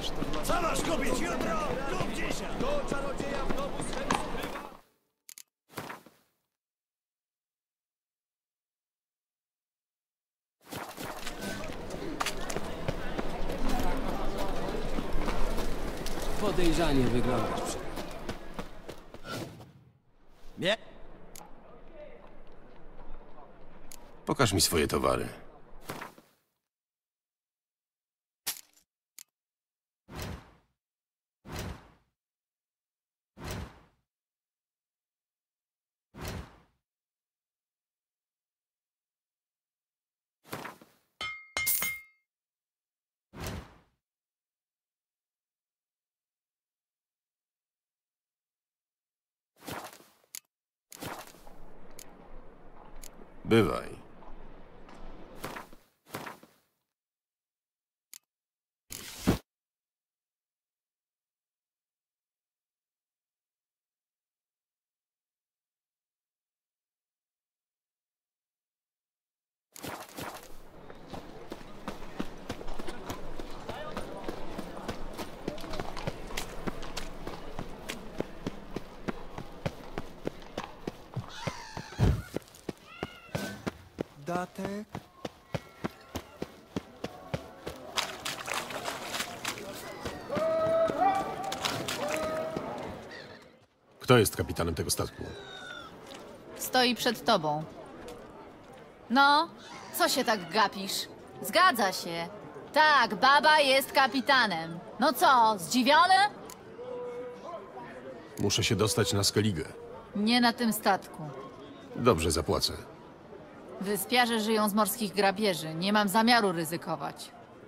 Co masz kupić jutro lub dzisiaj? Do czarodzieja w domu swego skrywa. Podejrzanie wyglądasz. Nie. Pokaż mi swoje towary. Bywaj. Datek? Kto jest kapitanem tego statku? Stoi przed tobą. No, co się tak gapisz? Zgadza się. Tak, baba jest kapitanem. No co, zdziwiony? Muszę się dostać na Skellige. Nie na tym statku. Dobrze, zapłacę. Wyspiarze żyją z morskich grabieży. Nie mam zamiaru ryzykować.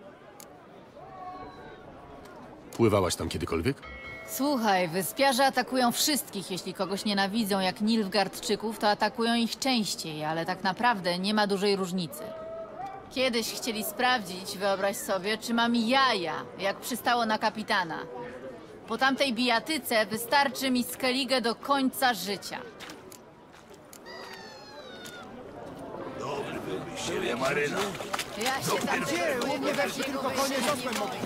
Pływałaś tam kiedykolwiek? Słuchaj, wyspiarze atakują wszystkich. Jeśli kogoś nienawidzą jak Nilfgaardczyków, to atakują ich częściej, ale tak naprawdę nie ma dużej różnicy. Kiedyś chcieli sprawdzić, wyobraź sobie, czy mam jaja, jak przystało na kapitana. Po tamtej bijatyce wystarczy mi Skellige do końca życia. Siebie maryna. Ja się tam U mnie weszli tylko konie z osłem mogą.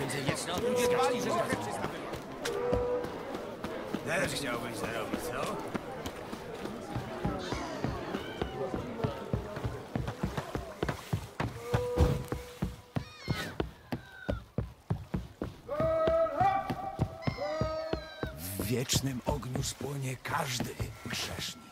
Też chciałbyś zarobić, co? W wiecznym ogniu spłonie każdy grzesznik.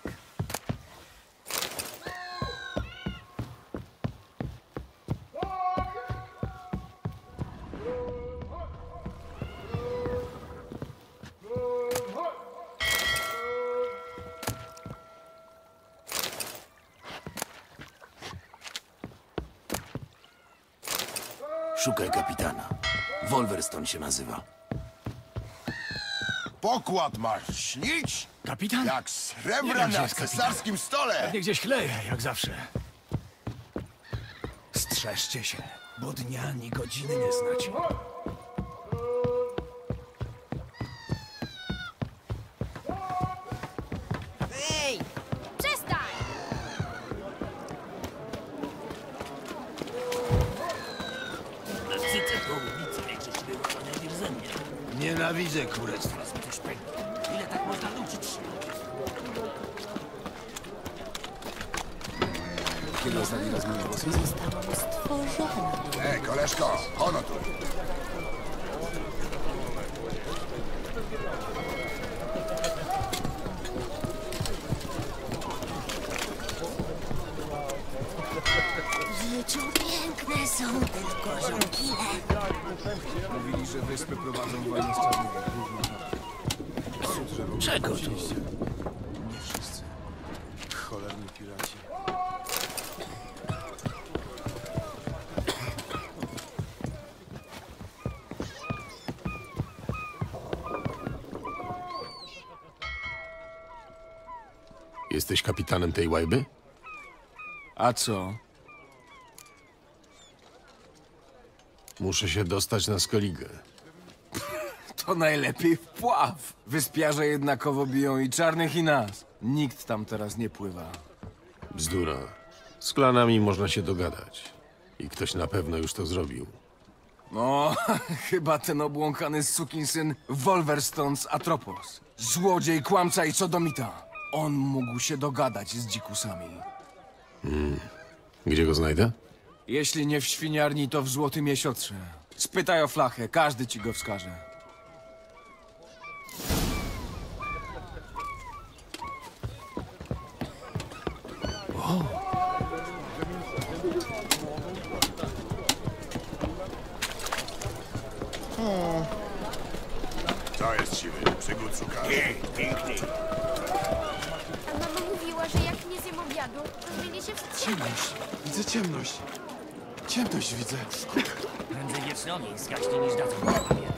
Szukaj kapitana. Wolverstone się nazywa. Pokład masz śnić? Kapitan? Jak srebra na cesarskim stole! Pewnie gdzieś chleje, jak zawsze. Strzeżcie się, bo dnia ani godziny nie znacie. Ej! Przestań! Nienawidzę królestwa. Ile tak można uczyć się? Kiedy ostatni raz myłeś włosy? Koleżko, ono tu. W życiu piękne są tylko żonkile. Mówili, że wyspy prowadzą wojnę z czarnymi. Czego tu? Nie wszyscy. Cholerni piraci. Jesteś kapitanem tej łajby? A co? Muszę się dostać na Skellige. To najlepiej wpław. Wyspiarze jednakowo biją i czarnych, i nas. Nikt tam teraz nie pływa. Bzdura. Z klanami można się dogadać. I ktoś na pewno już to zrobił. No, chyba ten obłąkany sukinsyn Wolverstone z Atropos. Złodziej, kłamca i sodomita. On mógł się dogadać z dzikusami. Gdzie go znajdę? Jeśli nie w świniarni, to w Złotym Jesiotrze. Spytaj o flachę, każdy ci go wskaże. Co jest siwy? Przygód szukasz? Piękniej. A mama mówiła, że jak nie zjem obiadu, to zmienię się w strzemę. Ciemność. Widzę ciemność. Ciemność widzę. Prędzej wieczny ogień zgaśnie niż dadzą mi papier.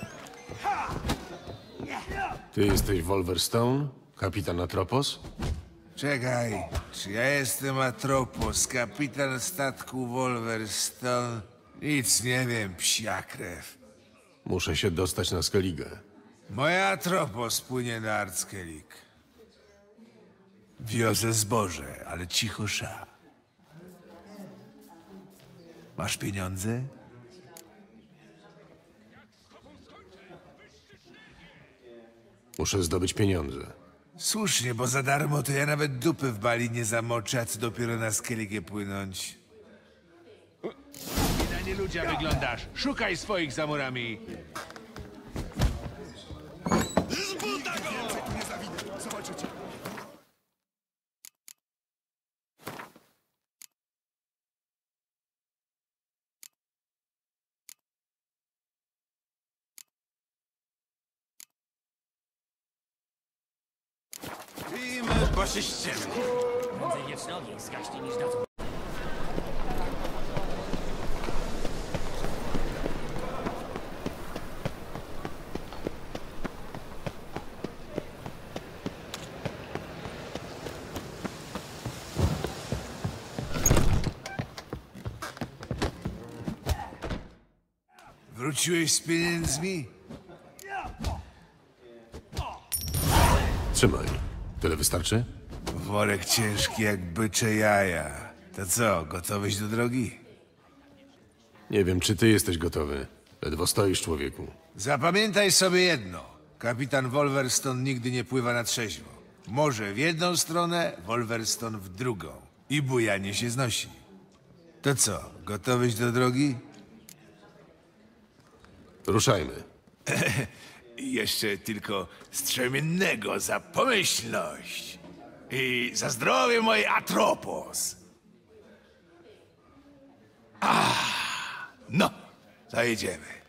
Ty jesteś Wolverstone? Kapitan Atropos? Czekaj, czy ja jestem Atropos, kapitan statku Wolverstone? Nic nie wiem, psia krew. Muszę się dostać na Skellige. Moja Atropos płynie na Arckelik. Wiozę zboże, ale cicho sza. Masz pieniądze? Muszę zdobyć pieniądze. Słusznie, bo za darmo to ja nawet dupy w bali nie zamoczę, a co dopiero na Skellige płynąć. Na nie ludzia wyglądasz. Szukaj swoich za murami. Pijmy, bo się ściemni. Prędzej wieczny ogień zgaśnie niż dadzą. Wróciłeś z pieniędzmi? Trzymaj. Tyle wystarczy? Worek ciężki jak bycze jaja. To co, gotowyś do drogi? Nie wiem, czy ty jesteś gotowy. Ledwo stoisz, człowieku. Zapamiętaj sobie jedno. Kapitan Wolverstone nigdy nie pływa na trzeźwo. Może w jedną stronę, Wolverstone w drugą. I bujanie się znosi. To co, gotowyś do drogi? Ruszajmy. I jeszcze tylko strzemiennego za pomyślność. I za zdrowie mojej Atropos. No, zajedziemy.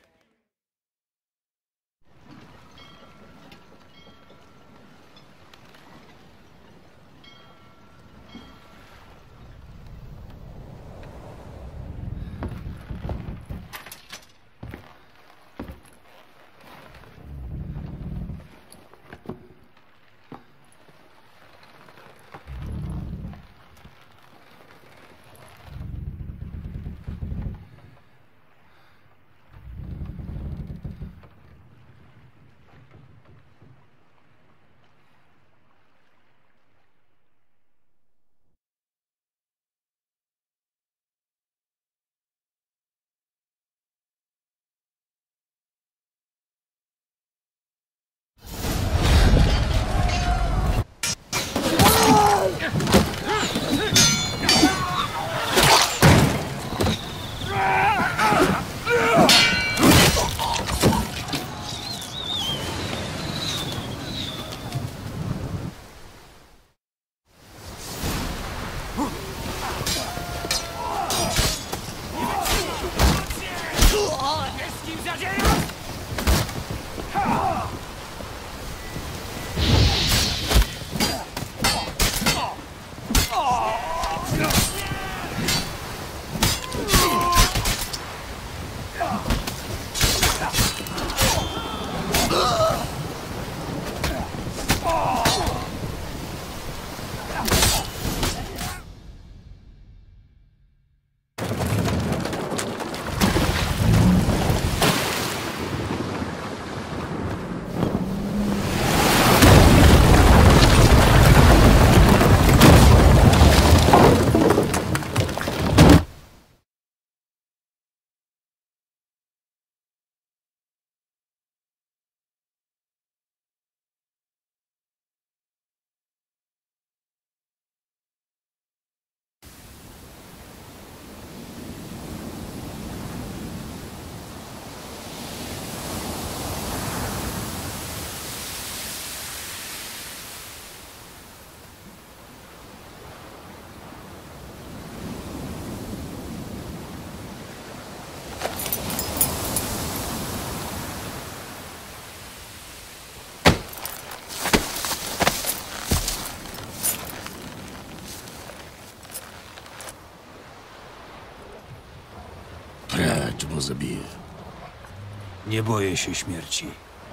go zabiję. Nie boję się śmierci.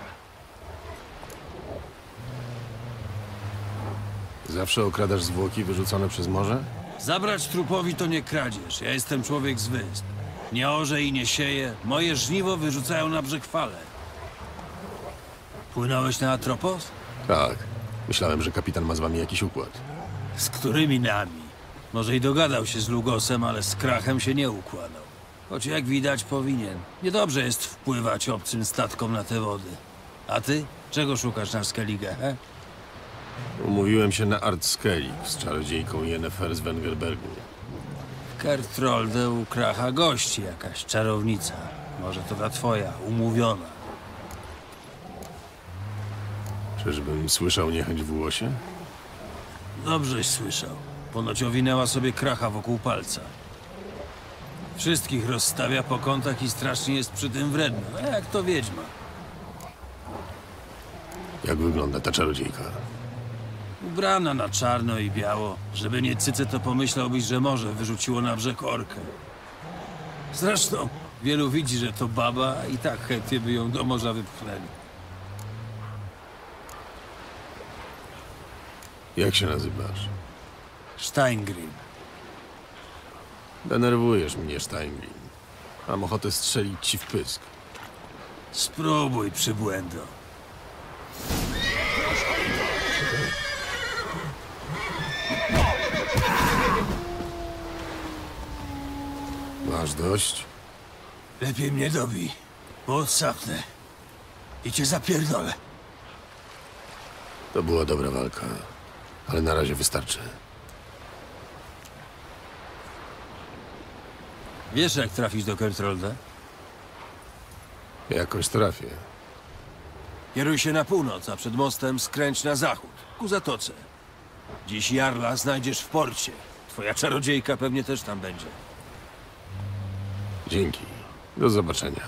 Zawsze okradasz zwłoki wyrzucone przez morze? Zabrać trupowi to nie kradzież. Ja jestem człowiek z wysp. Nie orze i nie sieję. Moje żniwo wyrzucają na brzeg fale. Płynąłeś na Atropos? Tak. Myślałem, że kapitan ma z wami jakiś układ. Z którymi nami? Może i dogadał się z Lugosem, ale z Krachem się nie układał. Choć jak widać powinien. Niedobrze jest wpływać obcym statkom na te wody. A ty? Czego szukasz na Skellige, he? Umówiłem się na Art Skellig z czarodziejką Yennefer z Wengerbergu. W Kertrolde u Kracha gości jakaś czarownica. Może to ta twoja, umówiona. Czyżbym słyszał niechęć w głosie? Dobrześ słyszał. Ponoć owinęła sobie Kracha wokół palca. Wszystkich rozstawia po kątach i strasznie jest przy tym wredna. Jak to wiedźma. Jak wygląda ta czarodziejka? Ubrana na czarno i biało. Żeby nie cyce, to pomyślałbyś, że morze wyrzuciło na brzeg orkę. Zresztą wielu widzi, że to baba i tak chętnie by ją do morza wypchnęli. Jak się nazywasz? Steingrim. Denerwujesz mnie, Steingrim. Mam ochotę strzelić ci w pysk. Spróbuj, przybłędo. Masz dość? Lepiej mnie dobij, bo odsapnę. I cię zapierdolę. To była dobra walka, ale na razie wystarczy. Wiesz, jak trafić do Kertrolde? Jakoś trafię. Kieruj się na północ, a przed mostem skręć na zachód, ku zatoce. Dziś Jarla znajdziesz w porcie. Twoja czarodziejka pewnie też tam będzie. Dzięki. Do zobaczenia.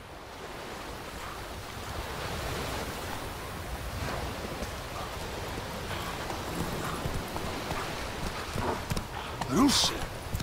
Rusz się!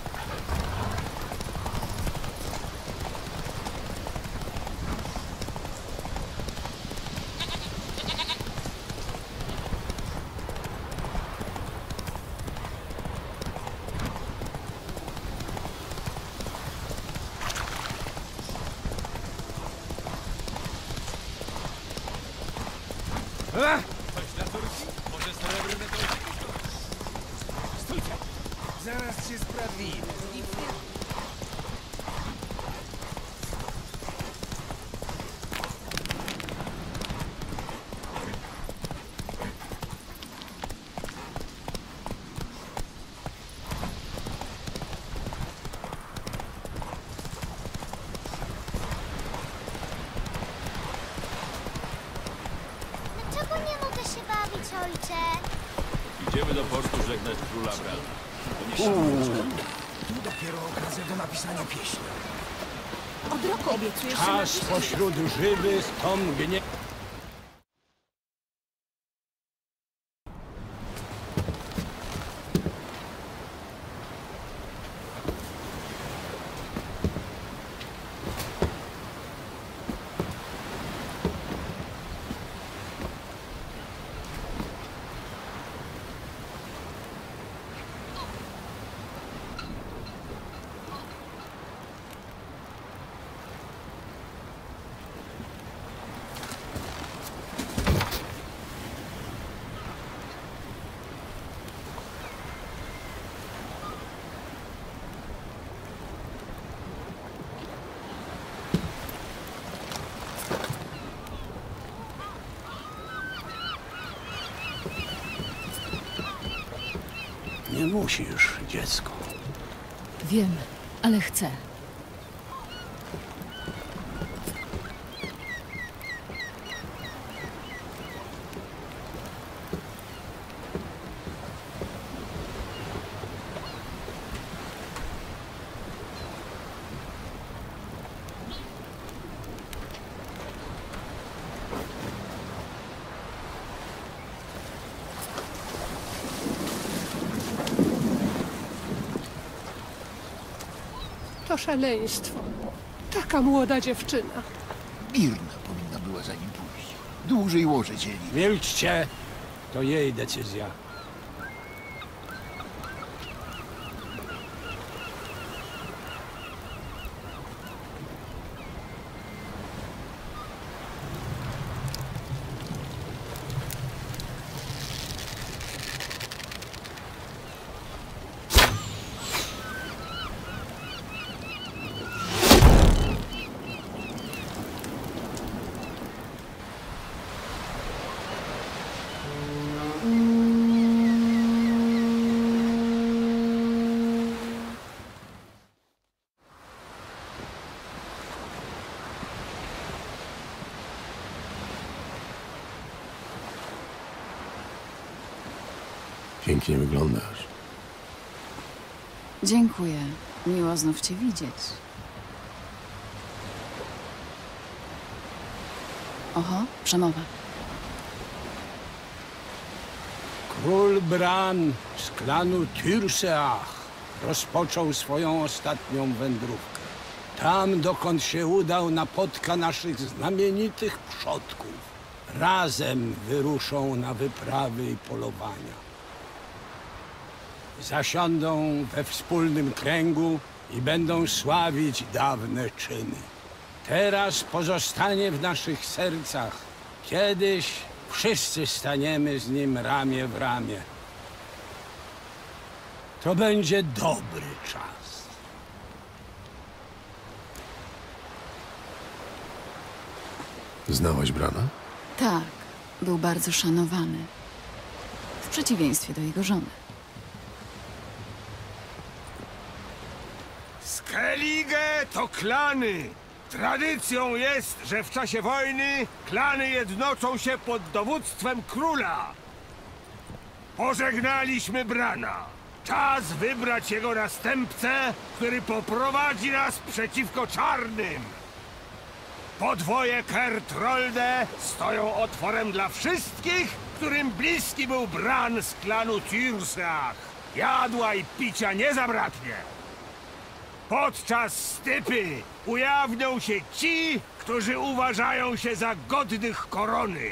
Zaraz się sprawi. Dlaczego nie mogę się bawić, ojcze? Idziemy do portu żegnać króla Brana. Tu dopiero okazja do napisania pieśni. Od roku obiecujesz, że Aż pośród żywy stągnie. Nie musisz, dziecko. Wiem, ale chcę. To szaleństwo. Taka młoda dziewczyna. Mirna powinna była za nim pójść. Dłużej łoże dzieli. Milczcie! To jej decyzja. Pięknie wyglądasz. Dziękuję. Miło znów cię widzieć. Oho, przemowa. Król Bran z klanu Tyrseach rozpoczął swoją ostatnią wędrówkę. Tam, dokąd się udał, napotka naszych znamienitych przodków. Razem wyruszą na wyprawy i polowania. Zasiądą we wspólnym kręgu i będą sławić dawne czyny. Teraz pozostanie w naszych sercach. Kiedyś wszyscy staniemy z nim ramię w ramię. To będzie dobry czas. Znałaś Brana? Tak, był bardzo szanowany. W przeciwieństwie do jego żony. Skellige to klany. Tradycją jest, że w czasie wojny klany jednoczą się pod dowództwem króla. Pożegnaliśmy Brana. Czas wybrać jego następcę, który poprowadzi nas przeciwko czarnym. Podwoje Kertrolde stoją otworem dla wszystkich, którym bliski był Bran z klanu Tyrseach. Jadła i picia nie zabraknie. Podczas stypy ujawnią się ci, którzy uważają się za godnych korony.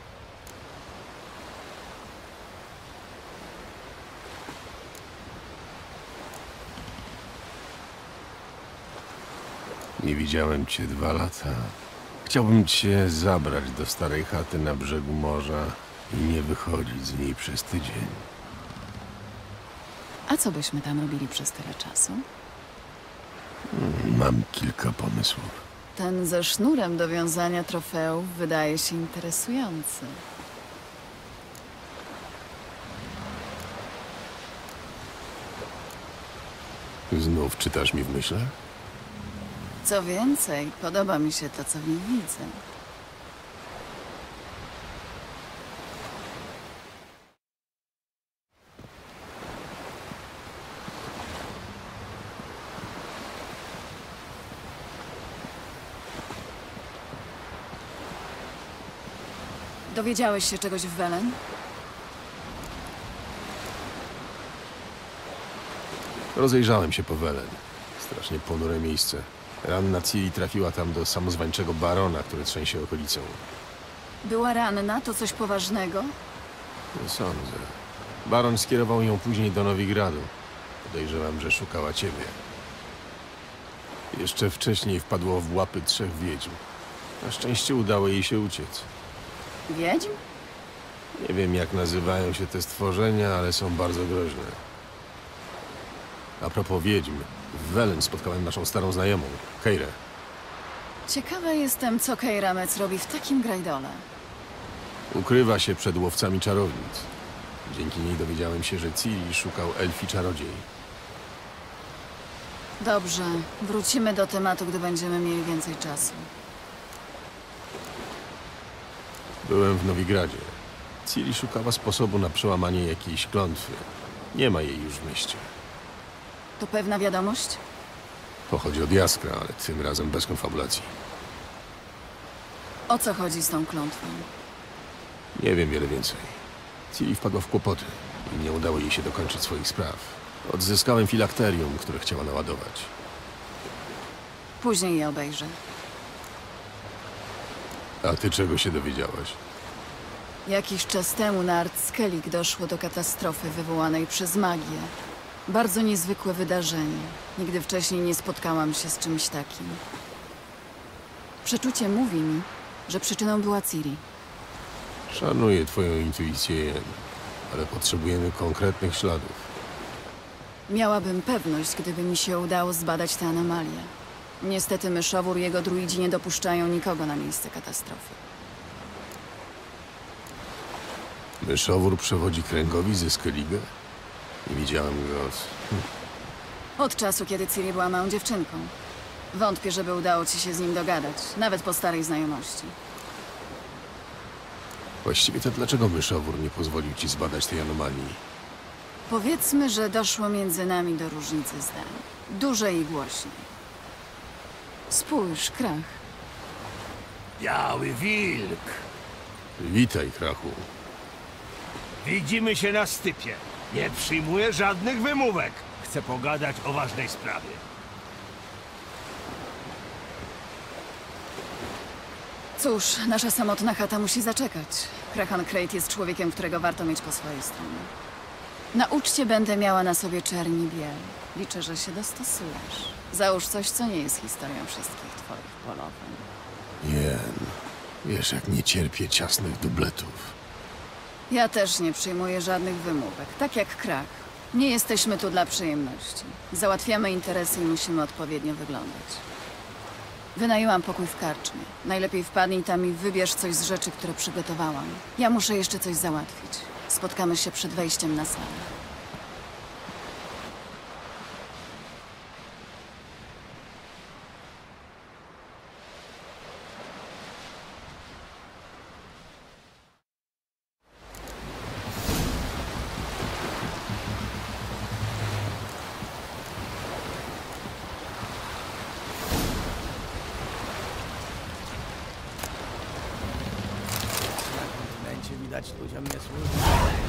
Nie widziałem cię 2 lata. Chciałbym cię zabrać do starej chaty na brzegu morza i nie wychodzić z niej przez tydzień. A co byśmy tam robili przez tyle czasu? Mam kilka pomysłów. Ten ze sznurem do wiązania trofeów wydaje się interesujący. Znów czytasz mi w myślach? Co więcej, podoba mi się to, co w nim widzę. Dowiedziałeś się czegoś w Welen? Rozejrzałem się po Welen. Strasznie ponure miejsce. Ranna Ciri trafiła tam do samozwańczego barona, który trzęsie okolicą. Była ranna? To coś poważnego? Nie sądzę. Baron skierował ją później do Nowigradu. Podejrzewam, że szukała ciebie. Jeszcze wcześniej wpadło w łapy 3 wiedźm. Na szczęście udało jej się uciec. Wiedźm? Nie wiem, jak nazywają się te stworzenia, ale są bardzo groźne. A propos wiedźm, w Welen spotkałem naszą starą znajomą, Keirę. Ciekawa jestem, co Keira Metz robi w takim grajdole. Ukrywa się przed łowcami czarownic. Dzięki niej dowiedziałem się, że Ciri szukał elfi czarodziej. Dobrze, wrócimy do tematu, gdy będziemy mieli więcej czasu. Byłem w Nowigradzie. Ciri szukała sposobu na przełamanie jakiejś klątwy. Nie ma jej już w mieście. To pewna wiadomość? Pochodzi od Jaskra, ale tym razem bez konfabulacji. O co chodzi z tą klątwą? Nie wiem wiele więcej. Ciri wpadła w kłopoty i nie udało jej się dokończyć swoich spraw. Odzyskałem filakterium, które chciała naładować. Później je obejrzę. A ty czego się dowiedziałaś? Jakiś czas temu na Artskellig doszło do katastrofy wywołanej przez magię. Bardzo niezwykłe wydarzenie. Nigdy wcześniej nie spotkałam się z czymś takim. Przeczucie mówi mi, że przyczyną była Ciri. Szanuję twoją intuicję, Jen, ale potrzebujemy konkretnych śladów. Miałabym pewność, gdyby mi się udało zbadać tę anomalię. Niestety myszowór i jego druidzi nie dopuszczają nikogo na miejsce katastrofy. Myszowór przewodzi kręgowi ze Skellige? Nie widziałem go od... Od czasu, kiedy Ciri była małą dziewczynką. Wątpię, żeby udało ci się z nim dogadać, nawet po starej znajomości. Właściwie to dlaczego myszowór nie pozwolił ci zbadać tej anomalii? Powiedzmy, że doszło między nami do różnicy zdań. Dużej i głośnej. Spójrz, Krach. Biały wilk. Witaj, Krachu. Widzimy się na stypie. Nie przyjmuję żadnych wymówek. Chcę pogadać o ważnej sprawie. Cóż, nasza samotna chata musi zaczekać. Krahan Crate jest człowiekiem, którego warto mieć po swojej stronie. Na uczcie będę miała na sobie czerni biel. Liczę, że się dostosujesz. Załóż coś, co nie jest historią wszystkich twoich polowań. Jen, wiesz jak nie cierpię ciasnych dubletów. Ja też nie przyjmuję żadnych wymówek, tak jak Krach. Nie jesteśmy tu dla przyjemności. Załatwiamy interesy i musimy odpowiednio wyglądać. Wynajęłam pokój w karczmie. Najlepiej wpadnij tam i wybierz coś z rzeczy, które przygotowałam. Ja muszę jeszcze coś załatwić. Spotkamy się przed wejściem na salę. Będzie widać ludziom nie służy.